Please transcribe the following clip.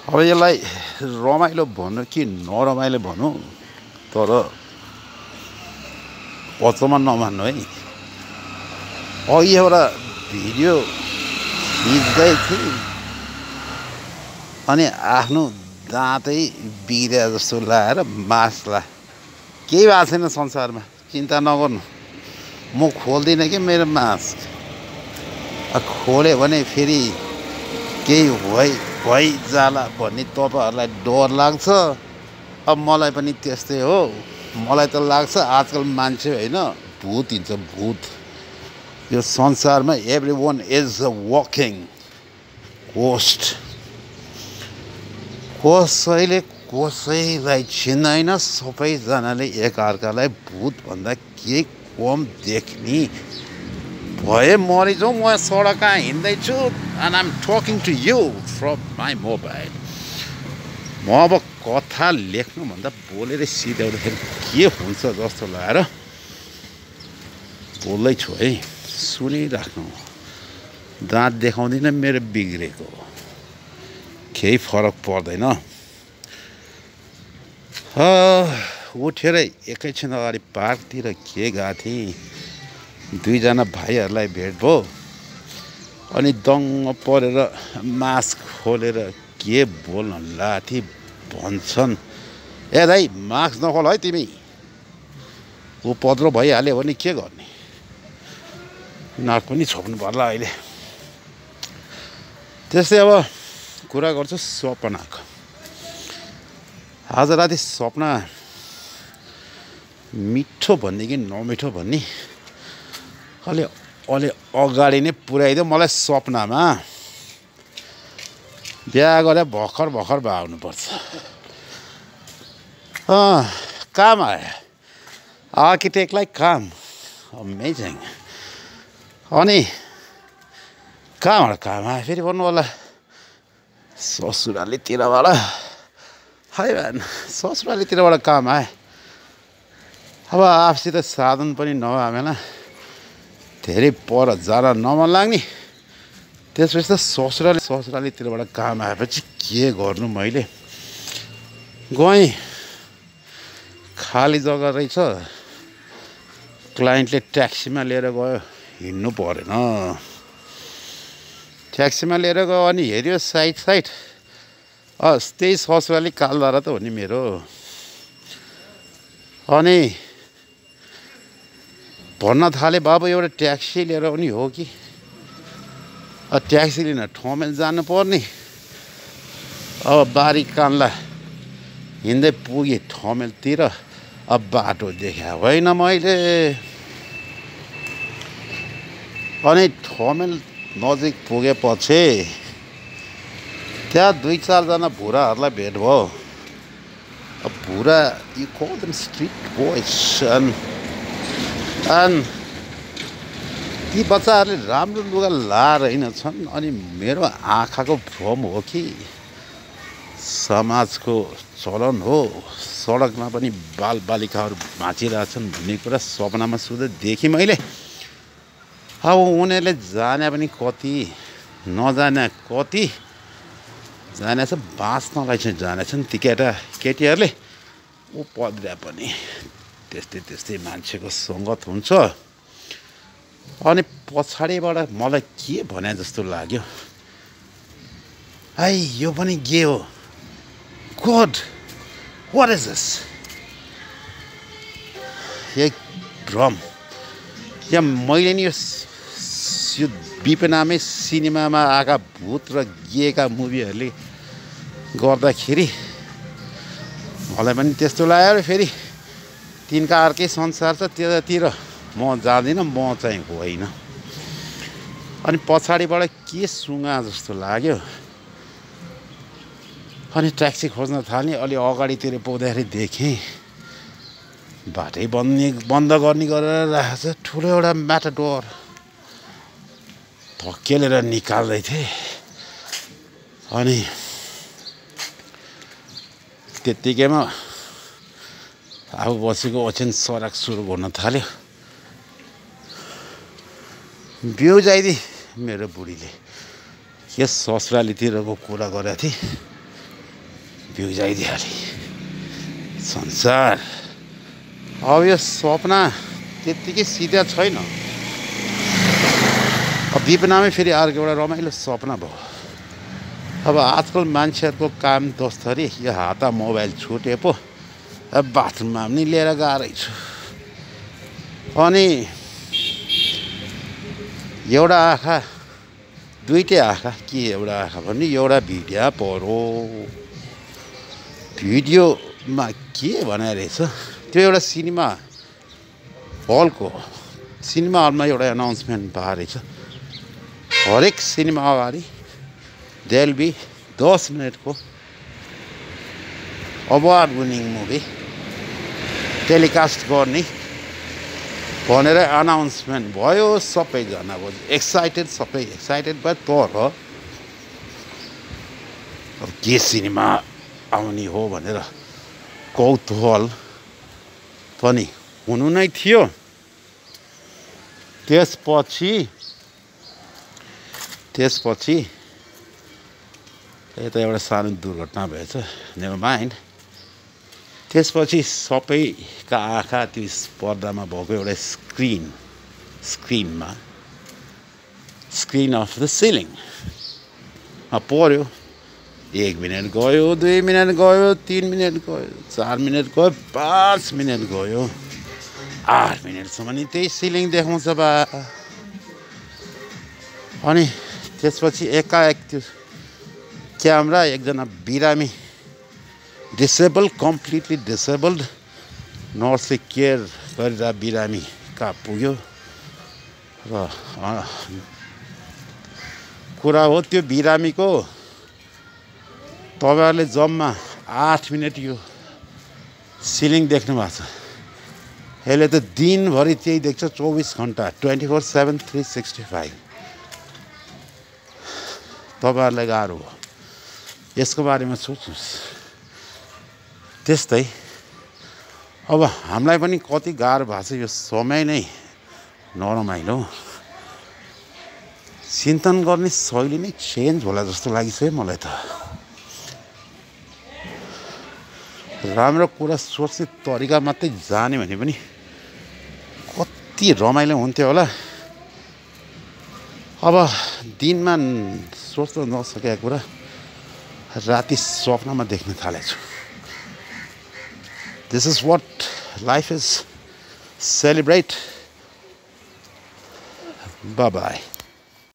अब यसलाई रमाइलो भन्नु कि नरमाइलो भन्नु तर पचमा नमान्नु है। अघि एउटा भिडियो खिच्दै थिएँ अनि आफ्नो दाँतै बिग्रे जस्तो लागेर मास्क ला। केही भएको छैन संसारमा, चिन्ता नगर्नु। म खोल्दिनँ कि मेरो मास्क खोल्यो भने फेरि केही भइजाला भन्ने तपाईँहरूलाई डर लाग्छ। अब मलाई पनि त्यस्तै हो। मलाई त लाग्छ आजकल मान्छे होइन भूत हिँड्छ, भूत। यो संसारमा every one is a walking ghost. कसैले कसैलाई चिन्दैन। सबैजनाले एकअर्कालाई भूत भन्दा के कम देख्ने भए मरिजाउँ। म सडकमा हिँड्दैछु and I'm talking to you from my mobile. म अब कथा लेख्नुभन्दा बोलेर सिध्याउँदाखेरि के हुन्छ जस्तो लागेर बोल्दैछु है, सुनिराख्नु। दाँत देखाउँदिनँ मेरो बिग्रेको, केही फरक पर्दैन। उठेर एकैछिन अगाडि पार्कतिर के गएको थिएँ, दुईजना भाइहरूलाई भेट भयो अनि दङ्ग परेर मास्क खोलेर के बोल्न लाथी भन्छन्। ए दाइ मास्क नखोल है तिमी, ऊ पत्रो भइहाल्यो भने के गर्ने। नाक पनि छोप्नु पर्ला अहिले। त्यस्तै अब कुरा गर्छु सपनाको। आज राति सपना मिठो भन्ने कि नमिठो भन्ने अलि अगाडि नै पुर्याइदियो मलाई। सपनामा बिहा गरेर भर्खर भए आउनुपर्छ। काम आयो, आर्किटेक्टलाई काम। अमेजिङ। अनि कहाँबाट काम आयो फेरि भन्नु होला, ससुरालीतिरबाट। हाई भ्यान, ससुरालीतिरबाट काम आयो। अब आफूसित साधन पनि नभएन, धेरै पर जान नमन लाग्ने। त्यसपछि त ससुरालीतिरबाट काम आएपछि के गर्नु। मैले गएँ, खाली जग्गा रहेछ, क्लाइन्टले ट्याक्सीमा लिएर गयो, हिँड्नु परेन। ट्याक्सीमा लिएर गयो अनि हेऱ्यो साइड त्यही ससुराली कालधारा त हो नि मेरो। अनि भन्न थाले, बाबु एउटा ट्याक्सी लिएर पनि हो कि। ट्याक्सी लिन ठमेल जानुपर्ने। अब बारी कान्ला हिँड्दै पुगेँ ठमेलतिर। अब बाटो देखा होइन मैले। अनि ठमेल नजिक पुगेपछि त्यहाँ दुई चारजना भुराहरूलाई भेट भयो। अब भुरा you call them street boys. अनि ती बच्चाहरूले राम्रो लुगा लाएर हिँड्छन्। अनि मेरो आँखाको भ्रम हो कि समाजको चलन हो, सडकमा पनि बालबालिकाहरू भाँचिरहेछन् भन्ने कुरा सपनामा सुत्दै देखेँ मैले। अब उनीहरूले जाने पनि कति, नजाने कति, जानेछ बाँच्नलाई चाहिँ जानेछन् ती केटीहरूले। ऊ पद्रिया पनि त्यस्तै मान्छेको सङ्गत हुन्छ। अनि पछाडिबाट मलाई के भने जस्तो लाग्यो, है यो पनि गे हो। God, what is this? एक भ्रम। या मैले नि यो विपनामै सिनेमामा आएका भूत र गेका मुभीहरूले गर्दाखेरि मलाई पनि त्यस्तो लाग्यो। फेरि तिनका अर्कै संसार छ, त्यतातिर म जाँदिनँ, म चाहिँ होइन। अनि पछाडिबाट के सुँगा जस्तो लाग्यो। अनि ट्याक्सी खोज्न थालेँ। अलि अगाडितिर पुग्दाखेरि देखेँ बाटै बन्द गर्ने गरेर राखेको छ। ठुलो एउटा म्याटाडोर धकेलेर निकाल्दै थिएँ। अनि त्यत्तिकैमा आफू बसेको ओछ्यान सडक सुरु गर्न थाल्यो। बिउजाइदिए मेरो बुढीले। के ससुरालीतिरको कुरा गरेको थिएँ, बिउजाइदिहाले संसार। अब यो सपना त्यत्तिकै सिधा छैन। अब विपनामै फेरि अर्को एउटा रमाइलो सपना भयो। अब आजकल मान्छेहरूको काम दोस्तरी यो हाता मोबाइल छुटे पो अब बाथरुममा पनि लिएर गएरै छु। अनि एउटा आँखा दुईटै आँखा के एउटा आँखा भने एउटा भिडियो परो। भिडियोमा के भने रहेछ त्यो एउटा सिनेमा हलमा एउटा एनाउन्समेन्ट भएको रहेछ। हरेक सिनेमा अगाडि देयर बी 10 मिनटको अवार्ड विनिङ मुभी टेलिकास्ट गर्ने भनेर अनाउन्समेन्ट भयो। सबैजनाको सबै एक्साइटेड भयो। तर अब के सिनेमा आउने हो भनेर कौतूहल पनि हुनु नै थियो। त्यसपछि यता एउटा सानो दुर्घटना भएछ। Never mind. त्यसपछि सबैका आँखा त्यो पर्दामा भएको एउटा स्क्रिन अफ द सिलिङमा पर्यो। 1 मिनट गयो, 2 मिनट गयो, 3 मिनट गयो, 4 मिनट गयो, 5 मिनट गयो, 8 मिनटसम्म नि त्यही सिलिङ देखाउँछ बा। अनि त्यसपछि एकाएक त्यो क्यामेरा एकजना बिरामी कम्प्लिटली डिसेबल्ड नर्सले केयर गरेर बिरामी कहाँ पुग्यो र कुरा हो त्यो बिरामीको तपाईँहरूले जम्मा 8 मिनट यो सिलिङ देख्नु भएको छ। यसले त दिनभरि त्यही देख्छ 24 घन्टा 24/7 365। तपाईँहरूलाई गाह्रो हो। यसको बारेमा सोच्नुहोस्। त्यस्तै अब हामीलाई पनि कति गाह्रो भएको छ। यो समय नै नरमाइलो। चिन्तन गर्ने शैली नै चेन्ज होला जस्तो लागिछ है मलाई त। राम्रो कुरा सोच्ने तरिका मात्रै जाने भने पनि कति रमाइलो हुन्थ्यो होला। अब दिनमा सोच्न नसकेको कुरा राति स्वप्नमा देख्न थालेछु। This is what life is. Celebrate. Bye-bye.